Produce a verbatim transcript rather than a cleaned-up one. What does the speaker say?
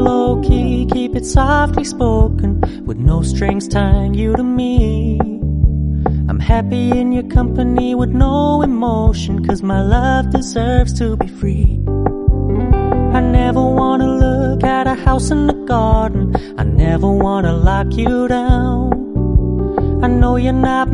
low-key, keep it softly spoken, with no strings tying you to me. I'm happy in your company with no emotion, 'cause my love deserves to be free. I never wanna look at a house in the garden, I never wanna lock you down. I know you're not